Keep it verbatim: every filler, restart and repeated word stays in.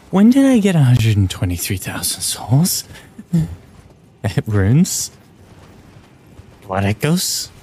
When did I get one hundred twenty-three thousand souls? Runes? What echoes?